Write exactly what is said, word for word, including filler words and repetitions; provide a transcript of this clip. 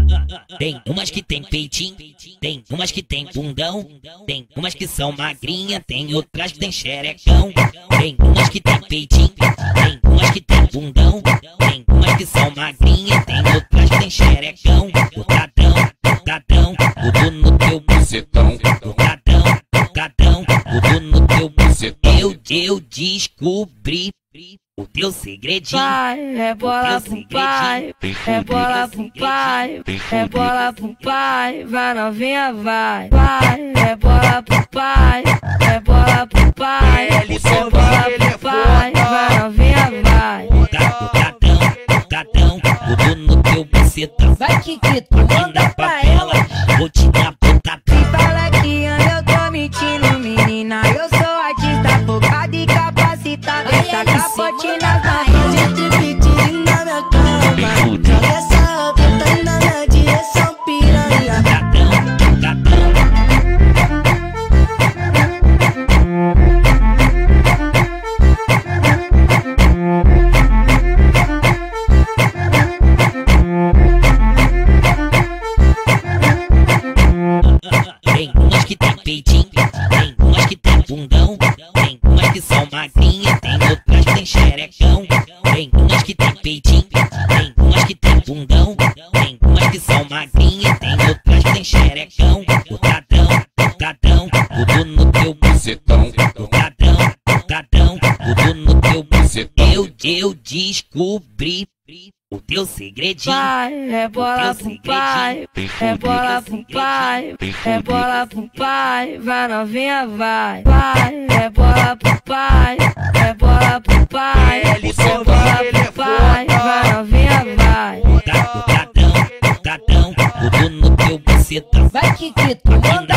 Tem umas que tem peitinho, tem umas que tem bundão, tem umas que são magrinha, tem outras que tem xerecão. Tem umas que tem peitinho, tem umas que tem bundão, tem umas que são magrinha, tem outras que tem xerecão. Botadão, botadão, tudo no teu bucetão. Botadão, botadão, tudo no teu bucetão. Eu, eu descobri o teu segredinho. Vai, é bola pro pai, é bola pro pai, é bola pro pai, vai novinha, vai. Vai, é bola pro pai, é bola pro pai, é bola pro pai, vai novinha, vai. Botadão, botadão, tudo no teu bucetão. Vai Kikito, manda pra ela. Vou te dar botadão. Se fala que anda, eu tô mentindo, menina. Eu sou artista focado e capacitado. Essa capote na barriga de striptease na minha cama. Joga essa roupa, tá na minha direção, piranha. Botadão, tem umas que tem peitinho, tem umas que tem bundão, tem umas que são magrinha, tem outras que tem xerecão. Tem umas que tem peitinho, tem umas que tem bundão, tem umas que são magrinha, tem outras que tem xerecão. Botadão, botadão, tudo no teu bucetão. Botadão, botadão, tudo no teu bucetão. Eu, eu descobri o teu segredinho. Vai, é bola pro pai, é bola pro pai, é bola pro pai, vai novinha, vai. Vai, é bola pro pai, é bola pro pai, é bola pro pai, vai novinha, vai. Botadão, botadão, tudo no teu bucetão. Vai Kikito, manda